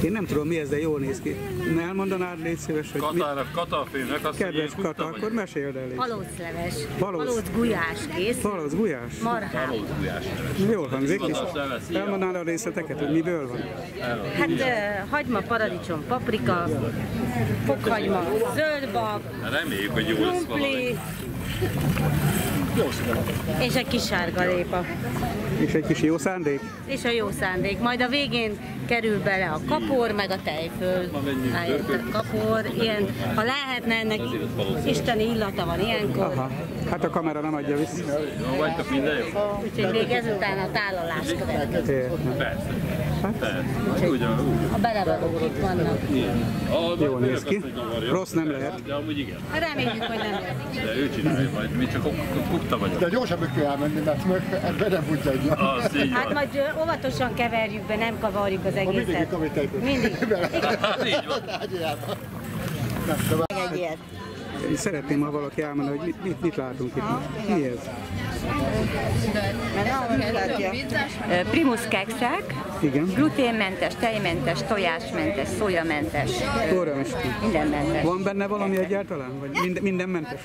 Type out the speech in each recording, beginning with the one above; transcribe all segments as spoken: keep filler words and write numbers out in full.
Én nem tudom mi ez, de jól néz ki. Elmondanád, légy szíves, hogy Katának, katafének, azt kedves Kata, akkor meséld el. Palócleves, Palóc. palóc gulyás kész. Palóc gulyás? Marhá. Jól hangzik, és elmondanád a részleteket, hogy miből van? Hát uh, hagyma, paradicsom, paprika, fokhagyma, zöldbab, reméljük, hogy jó lesz valami. És egy kis sárgalépa. És egy kis jó szándék? És a jó szándék. Majd a végén kerül bele a kapor, meg a tejföl. Rájött a kapor, ilyen, ha lehetne, ennek isteni illata van ilyenkor. Aha. Hát a kamera nem adja vissza. Jó vagytok, minden jó? Úgyhogy még ezután a tálalás következik. Persze. Persze. Ugyan, A belevalók itt vannak. Jól néz ki. Rossz nem lehet. De amúgy igen. Reméljük, hogy nem lesz. De ő csinálja majd, mi csak kukta vagyok. De gyorsan kell elmenni, mert ebben nem úgy egy. Az így Hát van. majd ö, óvatosan keverjük be, nem kavarjuk az egészet. Mindig, amit tejtől. Mindig. Hát így van. Egy ilyet. Én szeretném, ha valaki elmondja, hogy mit, mit, mit látunk itt. Mi ez? Primus kekszek, Igen. gluténmentes, tejmentes, tojásmentes, szójamentes, Óra is ki. mindenmentes. Van benne valami egyáltalán? Vagy minden, minden mentes?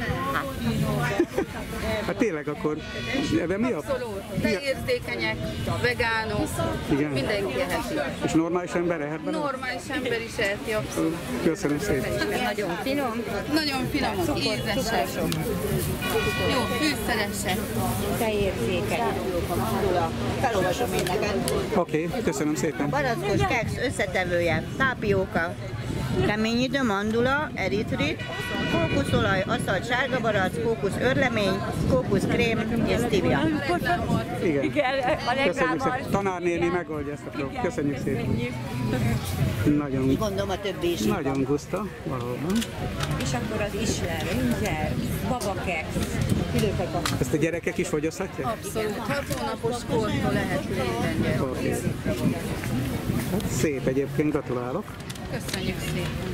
Hát tényleg akkor, ebben mi a... Abszolút. Tehérzékenyek, vegánok, Igen. mindenki eheti. És normális ember ehet benne? Normális ember is eheti, abszolút. Köszönöm szépen. Nagyon finom, Nagyon finomok, ízesek, jó fűszeresek. tejérzékeny. Felolvasom én neked. Oké, okay, köszönöm szépen. Barackos keksz összetevője, tápióka, kemény idő, mandula, eritrit, kókuszolaj, aszalt sárga barack, kókusz örlemény, kókuszkrém és stevia. Igen. Igen, a Köszönjük legrámos. szépen. Tanárnéni megoldja ezt a problémát. Köszönjük szépen. Nagyon, Gondolom a többi is. nagyon guszta, valóban. És akkor az isler, ingyer, babakeksz. Ezt a gyerekek is fogyaszthatják? Abszolút. Hat hónapos kortól lehet létrengyel. Oké. Hát szép egyébként, gratulálok. Köszönjük szépen.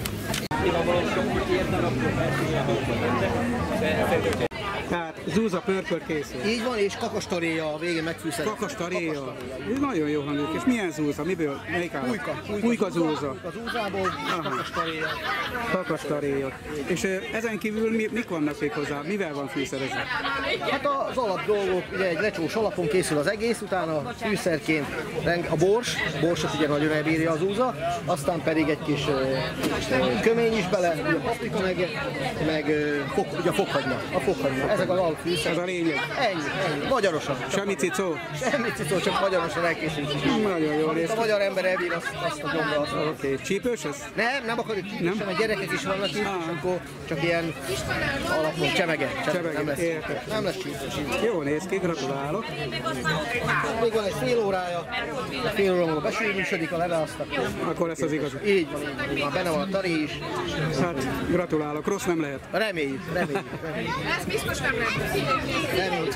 Tehát zúza pörkölt készül. Így van, és kakastaréja a végén megfűszerezve. Kakastaréja. Ez nagyon jó hangzik. És milyen zúza? Miből? Melyik állat? Pulyka. Pulyka zúza. A zúzából kakastaréja. Kakastaréja. És ö, ezen kívül mi, mik vannak még hozzá? Mivel van fűszerezve? Hát az alap dolgok, ugye egy lecsós alapon készül az egész, utána fűszerként reng- a bors, a borsot ugye nagyon elbírja az úza, aztán pedig egy kis ö, ö, kömény is bele, ugye a paprika meg, meg ö, fok, ugye a fokhagyma, a fokhagyma, ezek az alapfűszer. Ez a lényeg. Ennyi, ennyi, magyarosan. Semmi cicó? Semmi cicó, csak magyarosan elkészítjük. Nagyon jól Amit néz a ki. magyar ember elbír, azt, azt a gyomra. Oké. Okay. Csípős ez? Nem, nem akarjuk csípősen, a gyerekek is vannak itt, és akkor csak ilyen alapon csemege. Csemege, Nem lesz, értem. nem lesz csípős. Jó néz ki, gratulálok. Még van egy fél órája, a fél óra múlva besűrűsödik a leve, azt akkor... Akkor lesz az igazi. Így van, így van, benne van a tari is. Hát gratulálok, rossz nem lehet. Reméljük, reméljük, reméljük. Ez biztos nem lehet. Reméljük.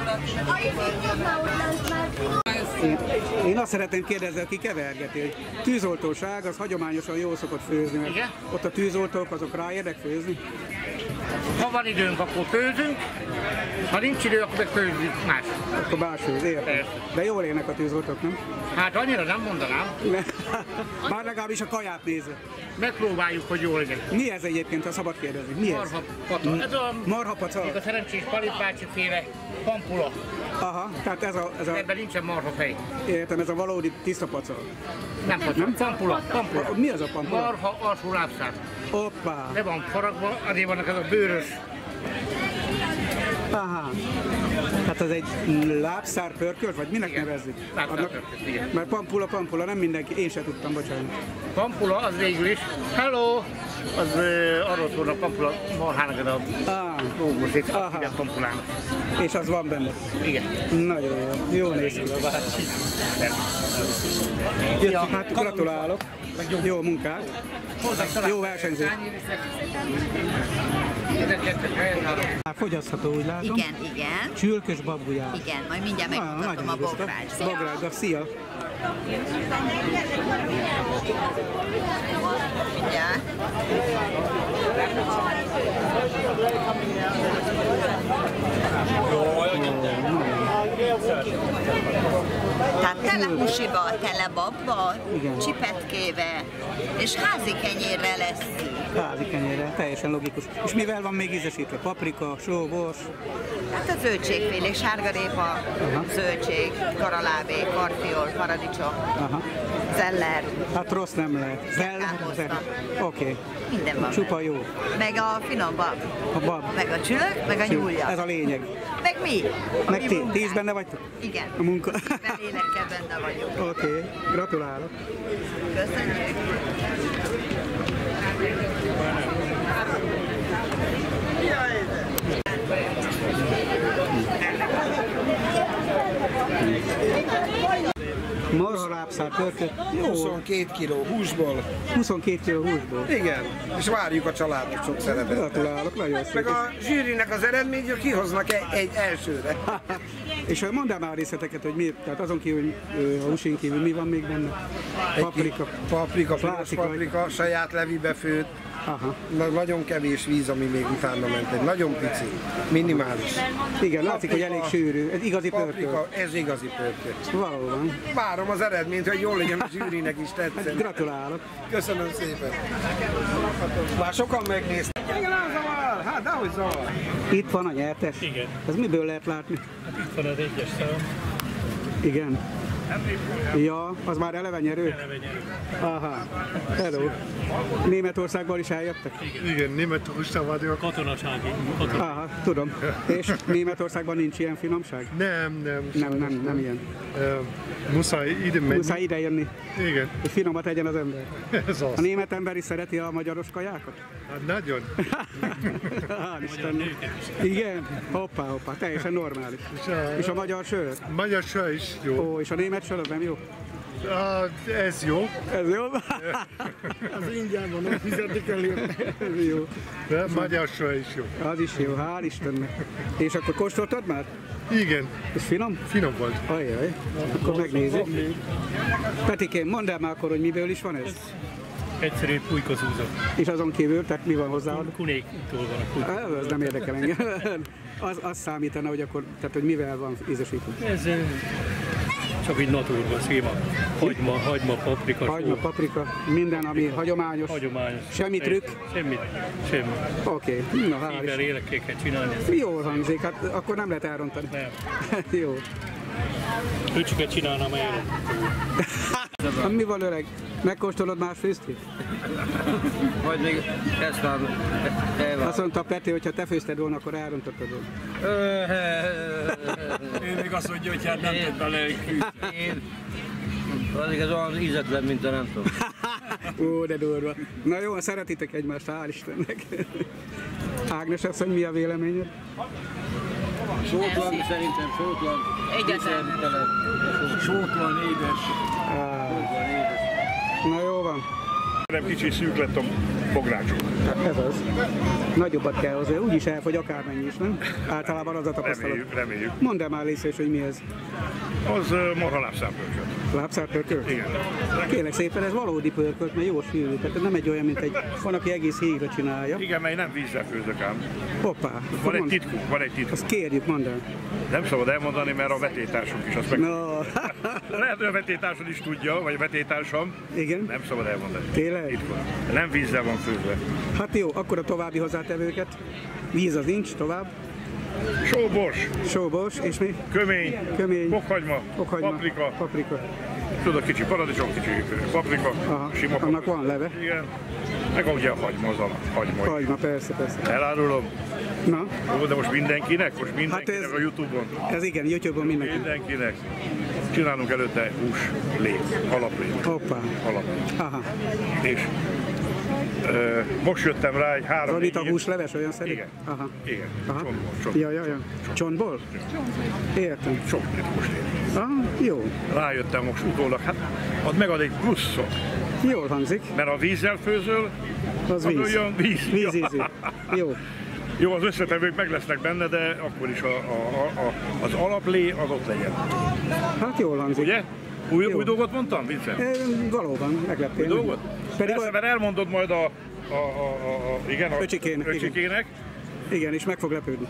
Én, én azt szeretném kérdezni, aki kevergeti, hogy tűzoltóság az hagyományosan jól szokott főzni, mert Igen. ott a tűzoltók azok ráérnek főzni. Ha van időnk, akkor főzünk, ha nincs idő, akkor meg főzzük más. Akkor básfőz, értem. Persze. De jól élnek a tűzoltók, nem? Hát annyira nem mondanám, Bár legalábbis a kaját nézve. megpróbáljuk, hogy jól legyen. Mi ez egyébként, ha szabad kérdezni? Mi ez? Marha pata. Ez a, Marhapacal? még a szerencsés Palip bácsi féle pampula. Aha, tehát ez a, ez a, Ebben nincsen marhafej. értem, ez a valódi tiszta pacal. Nem paca, pampula, pampula. Mi az a pampula? Marha alsó lábszár. Hoppá! Le van faragva, azért vannak ez a bőrös. Aha. Tehát az egy lábszár pörkölt, vagy minek Igen. nevezzük? Lábszár Annak- pörkölt, igen. Mert pampula, pampula, nem mindenki, én se tudtam, bocsánat. Pampula az végül is, hello! Az uh, arról szól a pampula marhának a Ah, lógószét, Aha. igen, pampulának. és az van benne. Igen. Nagyon jó, jó néz ki. Ja, hát gratulálok, jó munkát, jó versenyzés. Hát fogyasztható, úgy látom. Igen, igen. Csülkös babgulyás. Igen, majd mindjárt megmutatom a bogrács. Szia! Bogrács, szia! Mindjárt. Tehát tele húsival, tele babba, Igen. csipetkével, és házi kenyérrel lesz. Házi kenyérrel, teljesen logikus. És mivel van még ízesítve? Paprika, só, bors? Hát a zöldségfélék, sárgarépa, Aha. zöldség, karalábé, karfiol, paradicsom, Aha. zeller, Hát rossz nem lehet. Zell? Káposzta. Zell. Oké. Okay. minden van. Csupa jó. Meg a finom bab, A bab. meg a csülök, meg a nyúlja. Ez a lényeg. Meg mi? A Meg mi ti, munkánk. ti is benne vagytok? Igen. A munka. Belélekkel benne vagyok. Oké, okay. Gratulálok. Köszönjük. Marhalábszár pörkölt. Jó. huszonkét kiló húsból. huszonkét kiló húsból. Igen, és várjuk a családot sok szeretettel. Gratulálok, nagyon szép. Meg a zsűrinek az eredményét kihoznak egy, egy elsőre. És mondd el már a részleteket, hogy mi, tehát azon kívül, a húsin kívül mi van még benne? Paprika. Paprika, piros Látszik, hogy- paprika, saját levibe főtt. Aha. Na, nagyon kevés víz, ami még utána ment, egy nagyon pici, minimális. Igen, látszik, hogy elég sűrű. Ez igazi Paprika, pörkölt. ez igazi pörkölt. Valóban. Várom az eredményt, hogy jól legyen a zsűrinek is Hát tetszen. gratulálok. Köszönöm szépen. Már sokan megnéztek. Igen, az zavar, hát dehogy zavar. Itt van a nyertes? Igen. Ez miből lehet látni? Itt van az egyes szám. Igen. Ja, az már eleve nyerő? Eleve nyerő. Aha. Hello. Németországból is eljöttek? Igen, Németország vagyok. Katonasági. Katona. Aha, tudom. És Németországban nincs ilyen finomság? Nem, nem. Nem, nem, nem ilyen. Uh, muszáj ide menni. Muszáj ide jönni, Igen, hogy finomat tegyen az ember. ez A az. német ember is szereti a magyaros kajákat? Hát nagyon. Hál' Istennek. Igen? Hoppá, hoppá, teljesen normális. És a, És a magyar sör? magyar sör is jó. Ó, és a német sör az nem jó? Uh, ez jó. Ez jó? Az ingyen van, nem fizetik elő. Ez jó. De magyar sör is jó. Az is jó, hál' Istennek. És akkor kóstoltad már? Igen, És finom? finom volt. Ajjaj, akkor megnézzük. Petikém, mondd el már akkor, hogy miből is van ez? Egyszerű pulykozúza. És azon kívül, tehát mi van hozzá? Kunéktól van a pulyka. Ah, az nem érdekel engem. Az, az számítana, hogy akkor, tehát hogy mivel van ízesítve. Ez eh, csak egy naturban széma. Hagyma, hagyma, paprika, Hagyma, só. paprika, minden, ami hagyományos. Hagyományos. Semmi trükk? Semmi. Semmi. Oké, okay. Na hál' Szívvel Isten. élekkel kell csinálni. Jól hangzik, hát akkor nem lehet elrontani. Nem. Jó. Öcsiket csinálnám el. Hát mi van öreg? Megkóstolod más főztét? Vagy még ezt már elvár. Azt mondta Peti, hogy ha te főzted volna, akkor elrontottad volna. Ő még azt mondja, hogy hát nem tud bele én. Azért ez olyan ízetlen, mint a nem tudom. Ó, de durva. Na jó, szeretitek egymást, hál' Istennek. Ágnes asszony, mi a véleményed? Sótlan, szerintem sótlan. Egyetlen. Sótlan, édes. Na jó van. Nem kicsi szűk lett a bográcsok. Ez az. Nagyobbat kell hozzá, úgyis elfogy akármennyi is, nem? Általában az a tapasztalat. Reméljük, reméljük. Mondd el már részét, hogy mi ez. Az uh, marha lábszámpörkölt. Lábszárpörkölt? Igen. Kérlek szépen, ez valódi pörkölt, mert jó sűrű. Tehát nem egy olyan, mint egy, van, aki egész hígra csinálja. Igen, mert én nem vízzel főzök ám. Hoppá. Van egy mondd. titkunk, van egy titkunk. Azt kérjük, mondd el. Nem szabad elmondani, mert a vetélytársunk is azt meg... No. Lehet, hogy a vetélytársad is tudja, vagy a vetélytársam. Igen? Nem szabad elmondani. Tényleg? Titkon. Nem vízzel van főzve. Hát jó, akkor a további hozzátevőket. Víz az nincs, tovább. Sóbors, Sóbors, és mi? kömény, Kömény. fokhagyma, Fokhagyma. paprika, Paprika. tudod, kicsi paradicsom, kicsi paprika, Aha, sima annak paprika. van leve. Igen. Meg ugye a hagyma, az a hagyma. Hagyma, persze, persze. Elárulom. Na, Jó, de most mindenkinek, most mindenkinek ez- a Youtube-on. ez igen, YouTube-on mindenki. Mindenkinek. Csinálunk előtte hús, lé, alaplé. Hoppá. Alaplé. Aha. És ö, most jöttem rá egy három Van itt a négy- húsleves, olyan szerint? Igen. Aha. Igen. Aha. Csontból, csontból. Ja, ja, ja. Csontból? Értem. Sok titkos tény. Ah, jó. Rájöttem most utólag, hát ad megad egy pluszot, Jól hangzik. mert a vízzel főzöl, Az az víz. olyan víz. Víz ízű. Jó. Jó, az összetevők meg lesznek benne, de akkor is a, a, a, a, az alaplé az ott legyen. Hát jól hangzik. Ugye? Új, Jó. új dolgot mondtam, Vince? E, valóban, megleptél. Új dolgot? Pedig Persze, mert elmondod majd a, a, a, a, a igen, a Öcsikének, öcsikének Igen, és meg fog lepődni.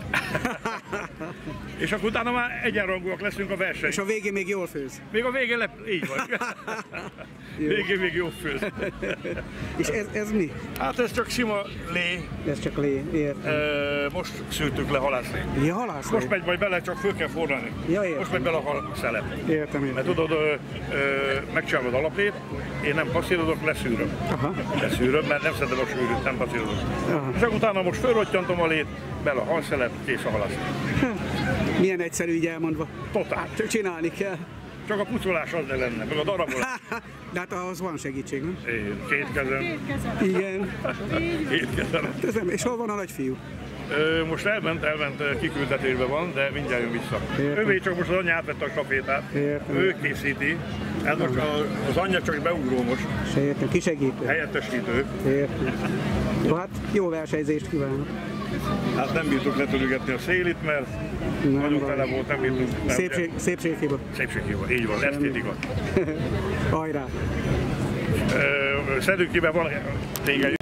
És akkor utána már egyenrangúak leszünk a verseny. És a végén még jól főz. Még a végén lep... Így van. Végén még jól főz. És ez, ez mi? Hát ez csak sima lé. Ez csak lé, értem. E, most szültük le halászlé. Ja, halászlé. Most megy majd bele, csak föl kell forrani. Ja, értem. Most megy bele a halszelep. Értem, értem. Mert tudod, ö, ö, megcsinálod alaplét, én nem passzírozok, leszűröm. Aha. Leszűröm, mert nem szedem a sűrűt, nem passzírozok. Aha. És utána most fölrottyantom a lét, bele a halszelep, kész a halászlé. Milyen egyszerű így elmondva. Totál. Csak csinálni kell. Csak a pucolás az ne lenne, meg a darabolás. De hát ahhoz van segítség, nem? Én, két kezem. Két kezem. Igen. Két kezem. És hol van a nagyfiú? Ö, most elment, elment kiküldetésben van, de mindjárt jön vissza. Értem. Ővé csak most az anyja átvette a stafétát. Értem. Ő készíti. Ez most a, az anyja csak beugró most. Értem. Kisegítő. Helyettesítő. Értem. Jó, hát jó versenyzést kívánok. Hát nem bírtuk letörögetni a szélit, mert nagyon tele volt, nem bírtuk. Szépség, szépséghiba. Szépséghiba, így van, esztétika. Hajrá! Szedünk ki, mert van tégely.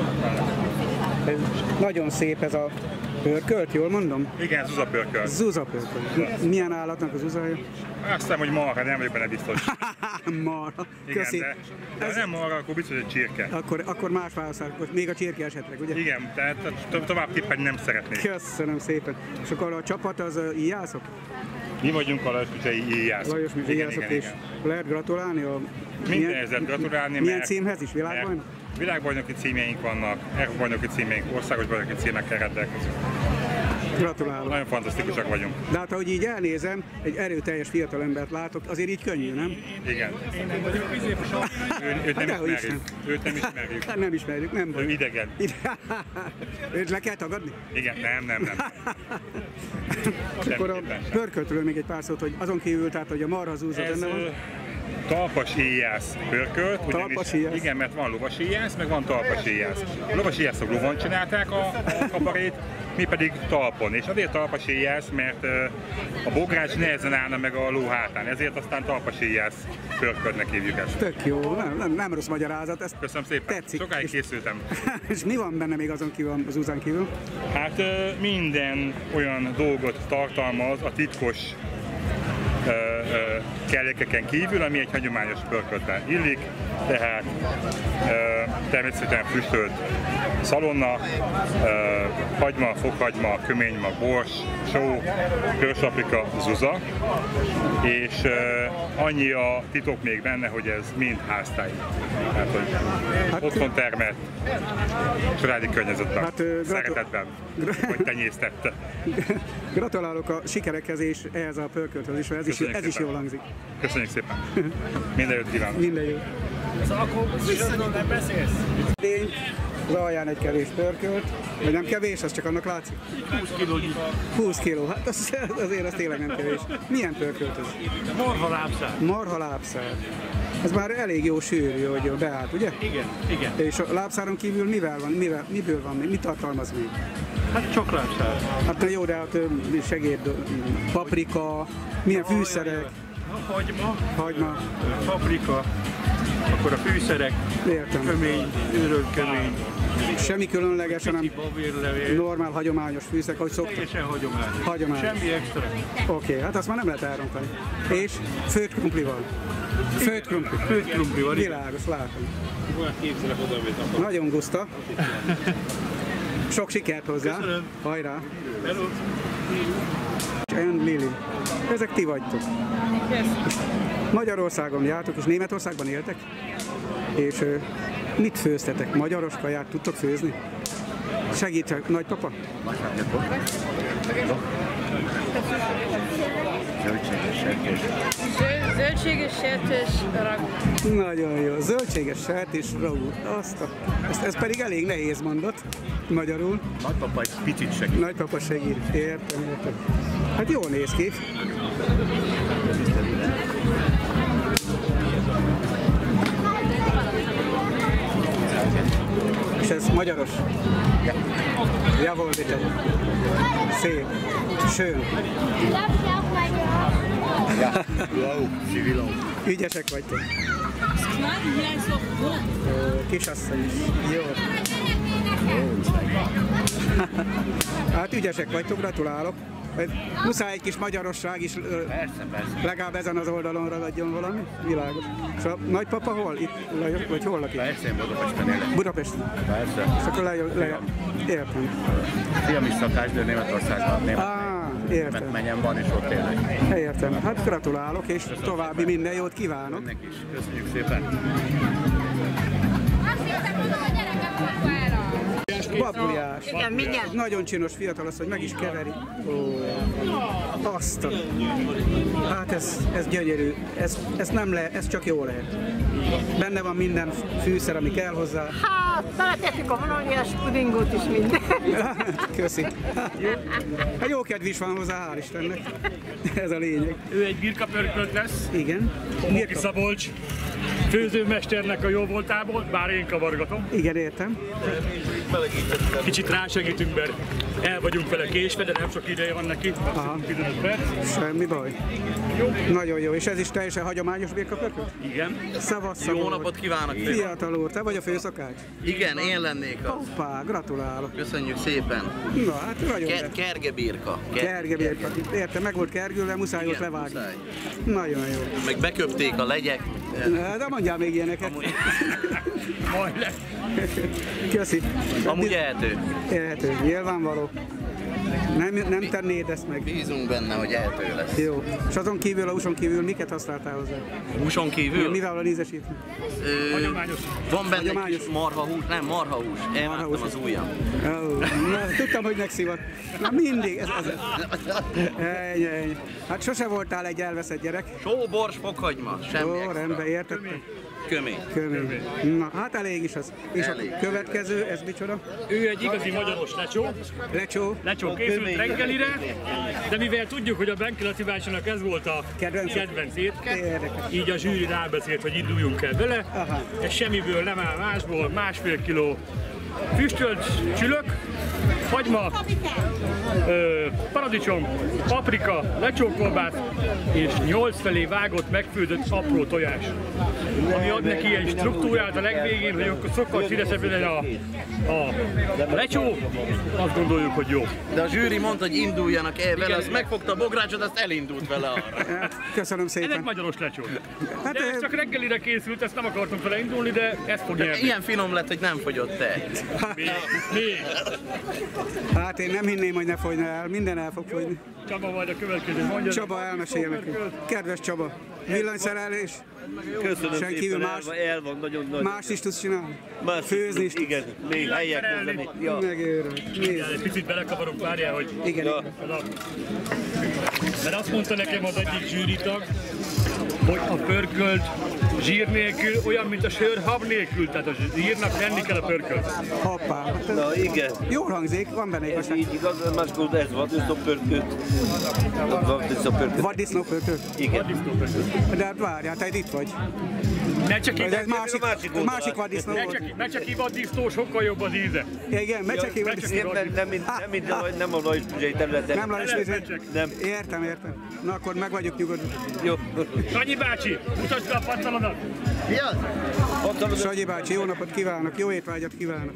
Nagyon szép ez a pörkölt, jól mondom? Igen, Zuza pörkölt. Zuza pörkölt. Milyen állatnak az uzája? Azt hiszem, hogy marha, nem vagyok benne biztos. Marha. Igen, Köszi. de, de ez nem marha, akkor biztos, hogy csirke. Akkor, akkor más választás, még a csirke esetleg, ugye? Igen, tehát to továbbképpen nem szeretnék. Köszönöm szépen. És akkor a csapat az uh, íjászok? Mi vagyunk a Lajos Micsei íjászok. Lajos Micsei íjászok, és lehet gratulálni a... Mindenhez lehet gratulálni, milyen mert... címhez is, világbajnok? Világbajnoki címjeink vannak, Európa-bajnoki címjeink, országos bajnoki címekkel rendelkezünk. Gratulálok. Nagyon fantasztikusak vagyunk. De hát ahogy így elnézem, egy erőteljes fiatalembert látok, azért így könnyű, nem? Igen. Ő, őt nem hát ismerjük. Őt nem ismerjük. Hát nem ismerjük, nem baj. Ő idegen. Őt le kell tagadni? Igen, nem, nem, nem. És akkor a pörköltről még egy pár szót, hogy azon kívül, tehát hogy a marha zúza benne van. Talpas íjász pörkölt, ugyanis, igen, mert van lovas íjász, meg van talpas íjász. A lovas íjászok lovon csinálták a, a kabarét, mi pedig talpon. És azért talpas íjász, mert a bogrács nehezen állna meg a ló hátán, ezért aztán talpas íjász pörköltnek hívjuk ezt. Tök jó, nem, nem, nem rossz magyarázat, ezt köszönöm szépen, tetszik. Sokáig és, készültem. És mi van benne még azon kívül, az úzán kívül? Hát minden olyan dolgot tartalmaz a titkos Uh, uh, kellékeken kívül, ami egy hagyományos pörköltben illik, tehát uh, természetesen füstölt szalonna, uh, hagyma, fokhagyma, köménymag, bors, só, őrsapika, zuza, és uh, annyi a titok még benne, hogy ez mind háztály. Tehát, hogy hát, otthon termett, családi környezetben, hát, szeretetben, vagy tenyésztett. Gratulálok a sikerekhez és ehhez a pörkölthöz is, ez, is, ez is jól hangzik. Köszönjük szépen. Minden jót kívánok. Minden jót. Az akkor nem beszélsz? Tény, az alján egy kevés pörkölt, vagy nem kevés, az csak annak látszik? húsz kiló. húsz kiló, hát az, azért az tényleg nem kevés. Milyen pörkölt ez? Marha lábszár. Marha lábszár. Ez már elég jó sűrű, hogy beállt, ugye? Igen, igen. És a lábszáron kívül mivel van, mivel, miből van, mit tartalmaz még? Hát csak lábszár. Hát jó, de hát segéd, paprika, milyen fűszerek? Hagyma, hagyma, paprika, akkor a fűszerek, értem. Kömény, őrölt kömény. Semmi különleges, hanem normál, hagyományos fűszerek, ahogy szoktak. Teljesen hagyományos. Hagyományos. Semmi extra. Oké, okay, hát azt már nem lehet elrontani. És főtt krumplival. Főtt krumpli. Főtt krumplival. Világos, látom. Nagyon guszta. Sok sikert hozzá. Köszönöm. Hajrá. Hello. And Lili. Ezek ti vagytok. Yes. Magyarországon jártok, és Németországban éltek? És uh, mit főztetek? Magyaros kaját tudtok főzni? Segítsek, nagypapa? Zöldséges sertés. Zöldséges sertés ragú. Nagyon jó. Zöldséges sertés ragú. Azt a, ezt, ez pedig elég nehéz mondat magyarul. Nagypapa egy picit segít. Nagypapa segít. Értem, értem. Hát jól néz ki. És ez magyaros? Ja. Jawohl, bitte. Szép. Schön. Ja, wow, civiló. Ügyesek vagytok. Kisasszony is. Jó. Hát ügyesek vagytok, gratulálok. Muszáj egy kis magyarosság is, persze, persze. Legalább ezen az oldalon ragadjon valami, világos. És a nagypapa hol? Itt, vagy hol lakik? Persze, én Budapesten élek. Budapesten? Persze. És akkor lejön, lejön. Értem. Fiam is szakás, de Németországban. Német, ah, értem. Menjen van, és ott élek. Értem. Hát gratulálok, és köszönöm további szépen. Minden jót kívánok. Önnek is. Köszönjük szépen. Babujás. Igen, mindjárt. Nagyon csinos fiatal az, hogy meg is keveri. Ó, azt a... Hát ez, ez gyönyörű. Ez, ez nem le, ez csak jó lehet. Benne van minden fűszer, ami kell hozzá. Hát, beletettük a vaníliás pudingot is minden. Köszi. Hát jó kedv is van hozzá, hál' Istennek. Ez a lényeg. Ő egy birka pörkölt lesz. Igen. Moki Szabolcs. Főzőmesternek a jó voltából, bár én kavargatom. Igen, értem. Kicsit rásegítünk, mert el vagyunk vele késve, de nem sok ideje van neki. tizenöt perc. Semmi baj. Jó. Nagyon jó. És ez is teljesen hagyományos birkapörkölt? Igen. Szavasz, Jó napot kívánok! Fiatal úr, te vagy a főszakács? Igen, én lennék az. Hoppá, gratulálok. Köszönjük szépen. Na, hát nagyon Ke- Kergebirka. Kergebirka. Érte, meg volt kergülve, muszáj volt levágni. Muszáj. Nagyon jó. Meg beköpték a legyek. De mondjál még ilyeneket. Amúgy... Majd lesz. Köszi. Amúgy ehető. Ehető, nyilvánvaló. Nem, nem tennéd ezt meg. Bízunk benne, hogy ehető lesz. Jó. És azon kívül, a húson kívül miket használtál hozzá? Húson kívül? Mivel van ízesítve? Hagyományos. Van benne egy kis marhahús, nem marhahús. Elmártam az ujjam. Oh, na, tudtam, hogy megszívott. Na mindig. Ez, ez, ennyi, ennyi. Hát sose voltál egy elveszett gyerek. Só, bors, fokhagyma. Semmi Ó, extra. rendben, érted? Kömény. Kömény. Na, hát elég is az. És elég. A következő, ez micsoda? Ő egy igazi magyaros lecsó. Lecsó. Lecsó készült reggelire, de mivel tudjuk, hogy a Benki Laci bácsinak ez volt a kedvenc, kedvenc étke, így a zsűri rábeszélt, hogy induljunk el vele. Aha. Ez semmiből nem áll másból, másfél kiló füstölt csülök, hagyma, ö, paradicsom, paprika, lecsókolbász és nyolc felé vágott, megfőzött apró tojás. Ami ad neki egy struktúrát a legvégén, hogy akkor sokkal színesebb legyen a, a, a lecsó, azt gondoljuk, hogy jó. De a zsűri mondta, hogy induljanak el vele, azt megfogta a bográcsot, azt elindult vele arra. Köszönöm szépen. Ez egy magyaros lecsó. Hát de ez csak reggelire készült, ezt nem akartunk vele indulni, de ezt fog nyerni. Ilyen finom lett, hogy nem fogyott el. Mi? Mi? Hát én nem hinném, hogy ne fogyna el, minden el fog fogyni. Csaba majd a következő, mondja. Csaba elmesél nekünk. Kedves Csaba, villanyszerelés? Köszönöm senki szépen, más, el van, nagyon nagy. Más is tudsz csinálni? Más Főzni is tudsz? Igen, még helyek kezdeni. Ja. Megőrült. Egy picit belekavarunk, várjál, hogy... Igen. Ja. Mert azt mondta nekem az egyik zsűritag, hogy a pörkölt zsír nélkül olyan, mint a sör hab nélkül, tehát a zsírnak lenni kell a pörkölt. Hoppá. Na igen. Jól hangzik, van benne igazság. Ez így igaz, máskor ez vaddisznópörkölt. Vaddisznópörkölt? Igen. De hát várjál, te itt vagy. Ne csak így, másik, másik, másik vaddisznó ne volt. csak, ne csak így vaddisznó, sokkal jobb az íze. Ja, igen, mecseki vaddisznó. Nem, nem, nem, nem, nem a Lajos-Puzsai területen. Nem Lajos-Puzsai? Nem. Értem, értem. Na akkor meg vagyok nyugodva. Jó. Sanyi bácsi, mutasd be a pattalodat! Ja. Sanyi bácsi, jó napot kívánok, jó étvágyat kívánok.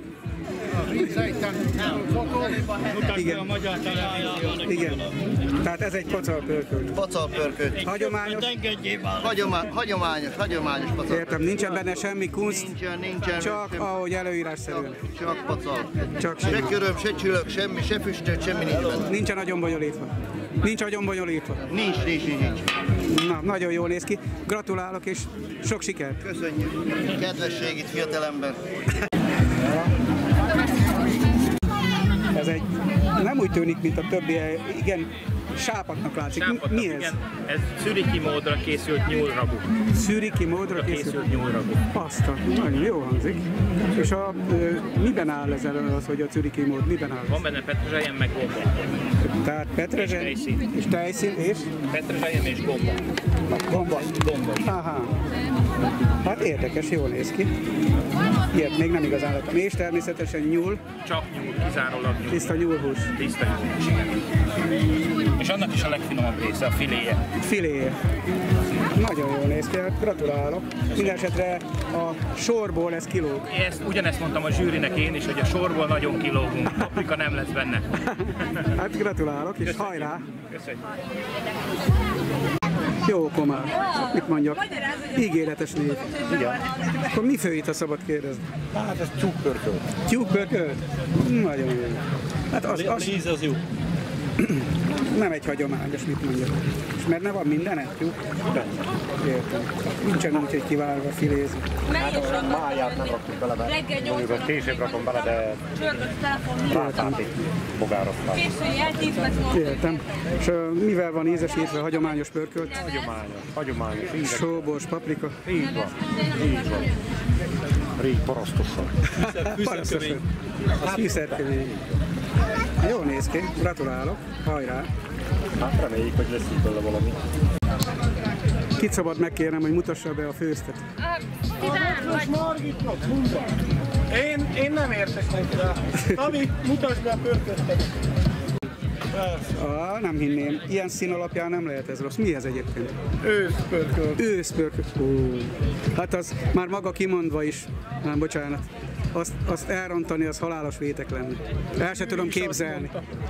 Igen. Igen. Tehát ez egy pacalpörkölt. Pacalpörkölt. Hagyományos? Hagyomá, hagyományos, hagyományos pacalpörkölt. Értem, nincsen benne semmi kunst, nincsen, nincsen, csak nincsen. ahogy előírásszerűen. Csak, csak pacal. Csak se köröm, se csülök, semmi, se füstöt, semmi nincs benne. Nincsen nagyon bonyolítva. Nincs nagyon bonyolítva. Nincs, nincs, nincs, nincs. Na, nagyon jól néz ki. Gratulálok és sok sikert. Köszönjük. Kedvességit, fiatalember. Ez egy, nem úgy tűnik, mint a többi, igen, sápatnak látszik. Sápatnak, Mi ez? Igen. Ez szüriki módra készült nyúlragú. Szüriki módra készült? készült nyúlragú. Aztán, nagyon jó hangzik. És a, ö, miben áll ez ellen az, hogy a szüriki mód, miben áll? Van benne petrezselyen, meg gomba. Tehát petrezsely és tejszín. És tejszín, és? Petrezselyen és gomba. Gomba? Gomba. Aha. Hát érdekes, jól néz ki. Ilyet még nem igazán láttam. És természetesen nyúl. Csak nyúl, kizárólag nyúl. Tiszta nyúlhús. Tiszta nyúlhús, igen. És annak is a legfinomabb része, a filéje. Filéje. Nagyon jól néz ki, hát gratulálok. Mindenesetre a sorból lesz kilóg. Ezt, ugyanezt mondtam a zsűrinek én is, hogy a sorból nagyon kilógunk. Paprika nem lesz benne. Hát gratulálok, és Köszönjük. hajrá! Köszönjük. Jó, Komár. Mit mondjak? Ígéretes név. Igen. Akkor mi fő itt, ha szabad kérdezni? Hát ez tyúkpörkölt. Tyúkpörkölt? Nagyon jó. Hát az, az... Íz az jó. Nem egy hagyományos, mit mondjak. És mert ne van mindene? Tyúk? Értem. Nincsen úgy, hogy kiválva, filézve. Hát a máját nem raktuk bele, mert mondjuk a később rakom bele, de rátátig bogároztam. Értem. És uh, mivel van ízesítve a hagyományos pörkölt? Hagyományos, hagyományos. Ízes. Sóbors, paprika? Így van, így van. Rég parasztosan. Parasztosan. Hát fűszerkemény. Jól néz ki, gratulálok, hajrá! Hát reméljük, hogy lesz így belőle valami. Kit szabad megkérnem, hogy mutassa be a főztet? Én, én nem értek hozzá. Tavi, mutasd be a pörköttet. Ah, nem hinném. Ilyen szín alapján nem lehet ez rossz. Mi ez egyébként? Őszpörkölt. Őszpörkölt. Hú. Hát az már maga kimondva is. Nem, bocsánat. Azt, azt elrontani, az halálos vétek lenne. El se tudom képzelni.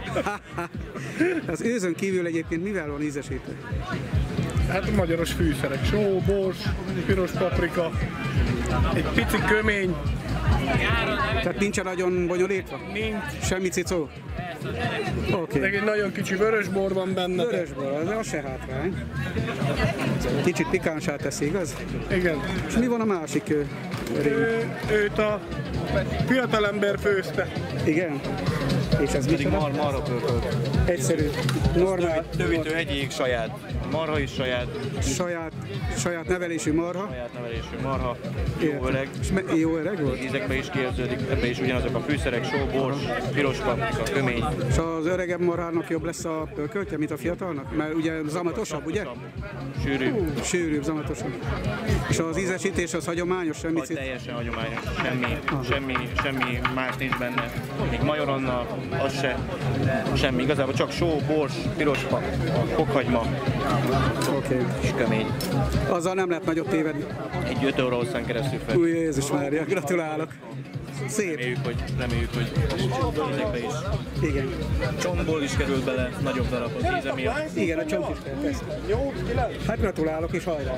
Az őzön kívül egyébként mivel van ízesítve? Hát magyaros fűszerek. Só, bors, piros paprika, egy pici kömény. Tehát nincsen nagyon bonyolítva? Nincs. Semmi cicó? Oké. Okay. Egy nagyon kicsi vörösbor van benne. Vörösbor, az, az se hátrány. Kicsit pikánsát teszi, igaz? Igen. És mi van a másik ő, ő, őt a fiatalember főzte. Igen? És ez pedig micsoda? mar, marha pörkölt. Egyszerű, normál. Dövítő egyik saját, marha is saját. Saját, saját nevelésű marha. Saját nevelésű marha, jó Értem. öreg. Jó öreg volt? Ízekbe is képződik, ebbe is ugyanazok a fűszerek, só, bors, piros paprika, kömény. És az öregebb marhának jobb lesz a pörköltje, mint a fiatalnak? Mert ugye zamatosabb, ugye? Sűrűbb. Sűrűbb, zamatosabb. És az ízesítés az hagyományos, semmi Ha, teljesen hagyományos, semmi, semmi, semmi más nincs benne. Még majoronna, az se, semmi. Igazából csak só, bors, piros pap, fokhagyma, okay. És kömény. Azzal nem lehet nagyot tévedni. Egy öt euró hosszán keresztül fel. Új Jézus Mária, gratulálok. Szép. Reméljük, hogy, reméljük, hogy ízekbe is. Igen. Csontból is kerül bele nagyobb darab az íze miatt. Igen, a csont is kell, persze. Hát gratulálok és hajrá.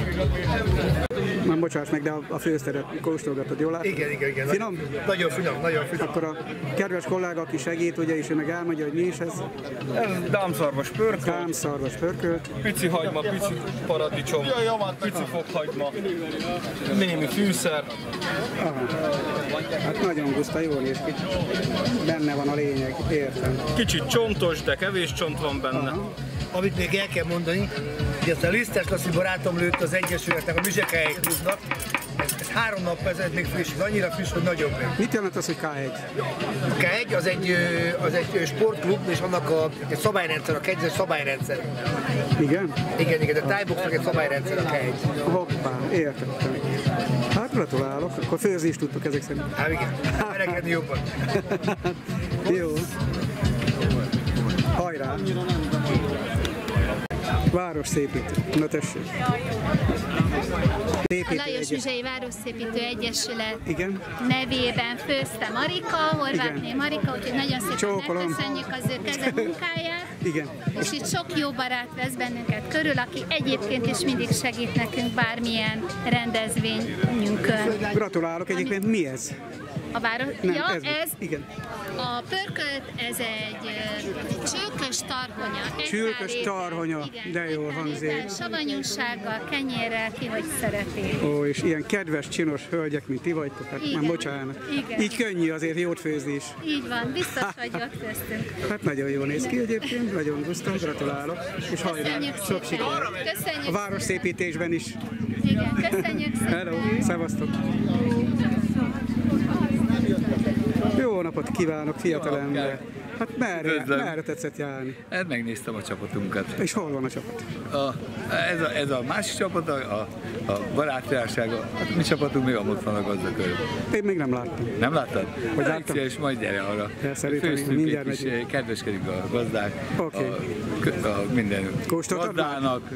Nem bocsáss meg, de a, a főztedet kóstolgatod, jól látod? Igen, igen, igen. Finom? Nagyon finom, nagyon finom. Akkor a kedves kolléga, aki segít, ugye, és ő meg elmondja, hogy mi is ez. Ez dámszarvas pörkölt. Dámszarvas pörkölt. Pici hagyma, pici paradicsom, pici fokhagyma, némi fűszer. Aha. Hát nagyon guszta, jól néz ki. Benne van a lényeg, értem. Kicsit csontos, de kevés csont van benne. Aha. Amit még el kell mondani, hogy ezt a Lisztes Laci barátom lőtt az Egyesületnek, a Műzsekályai Klubnak. Ez, ez három nap ezelőtt még friss, annyira friss, hogy nagyobb még. Mit jelent az, hogy ká egy? A ká egy az egy, az egy sportklub, és annak a, egy szabályrendszer, a kegyes szabályrendszer. Igen? Igen, igen, de Thai-boxnak egy szabályrendszer a ká egy. Hoppá, értettem. Hát gratulálok, akkor főzni is tudtok ezek szerint. Hát igen, merekedni jobban. Jó. Hajrá! Város szépítő. Na tessék. A Lajos Zsuzsai Városszépítő Egyesület Igen? nevében főzte Marika, Horvátné Marika, úgyhogy nagyon szépen Csókolom. megköszönjük az ő keze munkáját. Igen. És itt sok jó barát vesz bennünket körül, aki egyébként is mindig segít nekünk bármilyen rendezvényünkön. Gratulálok, egyébként mi ez? A város... Nem, ja, ez, ez, igen. a pörkölt, ez egy uh, csülkös tarhonya. Csülkös tarhonya, igen, de jól hangzik. Savanyúsággal, kenyérrel, ki hogy szereti. Ó, és ilyen kedves, csinos hölgyek, mint ti vagytok, hát Igen. nem bocsánat. Igen. Így könnyű azért jót főzni is. Így van, biztos, hogy ott köztünk. Hát nagyon jól néz ki egyébként, nagyon gusztam, gratulálok. És hajrá, Köszönjük sok szépen. sikert. Köszönjük A városszépítésben is. Igen, köszönjük szépen. Hello, szevasztok. Jó napot kívánok, fiatalember! Hát merre, merre tetszett járni? Hát megnéztem a csapatunkat. És hol van a csapat? A, ez, a, ez a másik csapat, a, a barátságsága, a mi csapatunk még amott van a gazdakörül. Én még nem láttam. Nem láttad? Hogy láttam? És majd gyere arra. Ja, szerintem főztünk egy kis, kedveskedik a gazdák, okay. a, a minden Kóstoltad gazdának.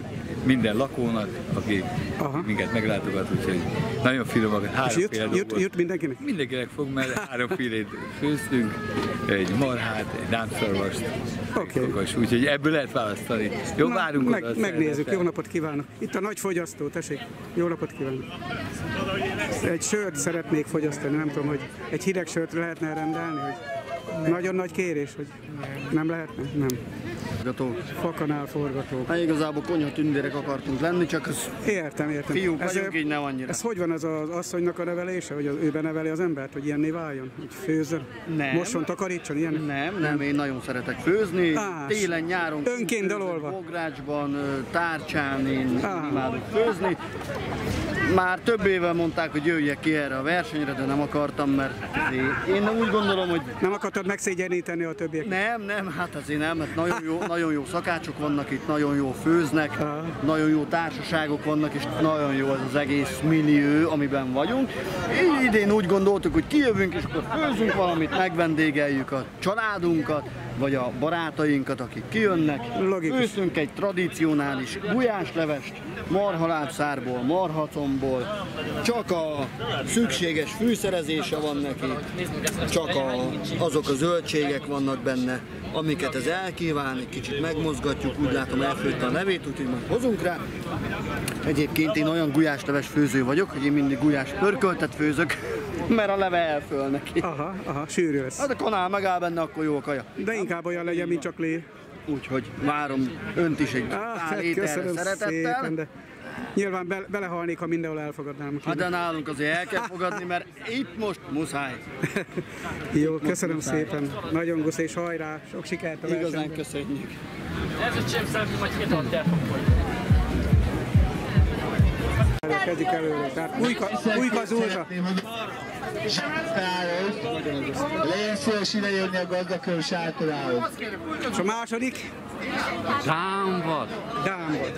minden lakónak, aki Aha. minket meglátogat, úgyhogy nagyon finomak, háromféle jut, jut, jut mindenkinek? Mindenkinek fog, mert háromfélét főztünk, egy marhát, egy dámszarvast, okay. egy kakas, úgyhogy ebből lehet választani. Jó, Na, várunk meg, oda. Megnézzük, jó napot kívánok. Itt a nagy fogyasztó, tessék, jó napot kívánok. Egy sört szeretnék fogyasztani, nem tudom, hogy egy hideg sört lehetne rendelni, hogy nagyon nagy kérés, hogy nem lehetne? Nem. Forgató. Fakanál forgató. Hát igazából konyha tündérek akartunk lenni, csak az értem, értem. Fiúk ez vagyunk, így nem annyira. Ez hogy van az az asszonynak a nevelése, hogy ő beneveli az embert, hogy ilyenné váljon? Hogy főzzön? Nem. Mosson, takarítson, ilyen? Nem, nem, én nagyon szeretek főzni. Á, télen, nyáron. Önként dalolva. Bográcsban, tárcsán én Á. imádok főzni. Már több éve mondták, hogy jöjjek ki erre a versenyre, de nem akartam, mert én úgy gondolom, hogy... Nem akartad megszégyeníteni a többiek? Nem, nem, hát azért nem, mert nagyon jó, nagyon jó szakácsok vannak itt, nagyon jó főznek, Aha. nagyon jó társaságok vannak, és nagyon jó az az egész millió, amiben vagyunk. Idén úgy gondoltuk, hogy kijövünk, és akkor főzünk valamit, megvendégeljük a családunkat, vagy a barátainkat, akik kijönnek. Logikus. Főzünk egy tradicionális gulyáslevest, marhalábszárból, marhacomból, csak a szükséges fűszerezése van neki, csak a, azok a zöldségek vannak benne, amiket ez elkíván, egy kicsit megmozgatjuk, úgy látom elfőtte a levét, úgyhogy majd hozunk rá. Egyébként én olyan gulyásleves főző vagyok, hogy én mindig gulyás pörköltet főzök, mert a leve elföl neki. Aha, aha, sűrű lesz. Hát a kanál megáll benne, akkor jó a kaja. De inkább olyan legyen, mint csak lé. Úgyhogy várom önt is egy pár ételre szeretettel. Szépen, de nyilván be, belehalnék, ha mindenhol elfogadnám. Hát de nálunk azért el kell fogadni, mert itt most muszáj. Jó, köszönöm szépen. Nagyon gusz és hajrá, sok sikert a versenyben. Igazán köszönjük. Ez a csém szemű, majd két alatt elfogod. Kezdik előre, tehát újka, újka Zúza. Legyen szíves ide jönni a gazdakör sátorához. És a második? Dámvad. Dámvad.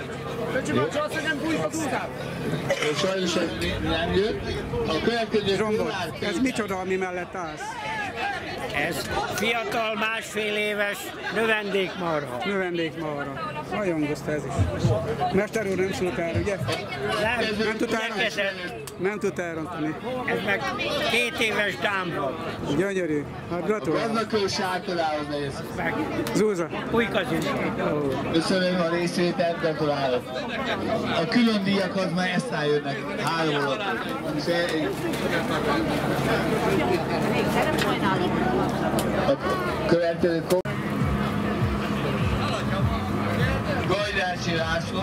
Sajnos nem jött. A következő Zsombor, ez micsoda, ami mellett állsz? Ez fiatal, másfél éves növendékmarha. Növendékmarha. Nagyon guszta ez is. Mester úr nem szólt el, ugye? Nem, nem tudta elrontani. Nem tudta elrontani. Ez meg két éves dámvad. Gyönyörű. Hát gratulálok. A gazdakör sátorához néz. Zúza. Újka Zúza. Köszönöm a részvételt, gratulálok. A külön díjakhoz már ezt jönnek. Három óra. A következő Gajdási László.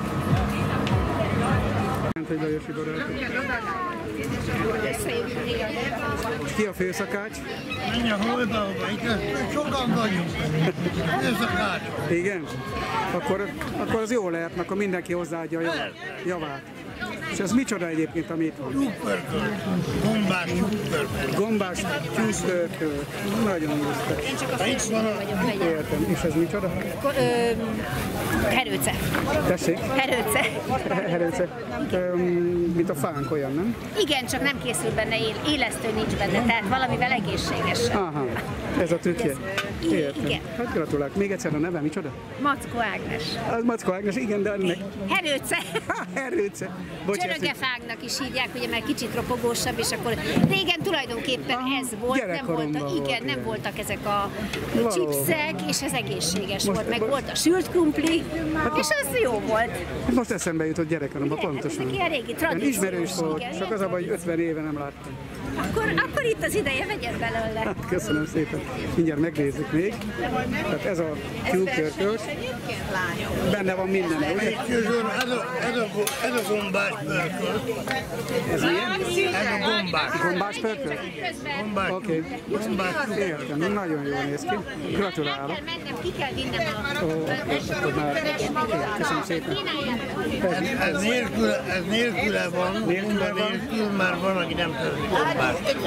Ki a főszakács? Menj a holdalba, itt sokan vagyunk. Főszakács. Igen? Akkor, akkor az jó lehet, akkor mindenki hozzáadja a javát. javát. És ez micsoda egyébként, amit van? Tyúkpörkölt. Gombás tyúkpörkölt. Gombás tyúkpörkölt. Nagyon gusztás. Én csak a főszakács vagyok, vegyem. Értem. És ez micsoda? Herőce. Tessék? Herőce. Herőce. Mint a fánk olyan, nem? Igen, csak nem készül benne él, élesztő nincs benne, tehát valamivel egészségesen. Aha, ez a trükkje. Értem. Igen. Hát gratulálok. Még egyszer a neve micsoda? Mackó Ágnes. Az Mackó Ágnes, igen, de ennek... Herőce. Herőce. Csörögefágnak is hívják, ugye, mert kicsit ropogósabb, és akkor régen tulajdonképpen ez volt, nem voltak, igen, nem voltak ezek a chipsek, és ez egészséges most volt, meg most... volt a sült krumpli, hát és ez jó volt. Most eszembe jutott gyerekkoromban, pontosan. Ilyen régi tradíciós. Ismerős volt, csak az a baj, hogy ötven éve nem láttam. Akkor, akkor itt az ideje, vegyed belőle. Hát, köszönöm szépen. Mindjárt megnézzük még. Tehát ez a tyúkpörkölt. Benne van minden, ugye? Ez a, ez a, ez a gombás pörkölt. Ez milyen? Ez a gombás. Gombás pörkölt? Gombás. Oké. Okay. Értem, nagyon jól néz ki. Gratulálok. Ki kell vinnem a... Köszönöm szépen. Ez, ez, nélküle, ez nélküle van, nélküle van. Nélkül már van, aki nem törni gombás.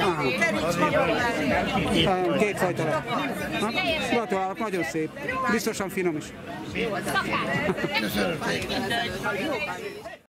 Két fajta. Gratulálok, nagyon szép. Biztosan finom is. Köszönöm szépen.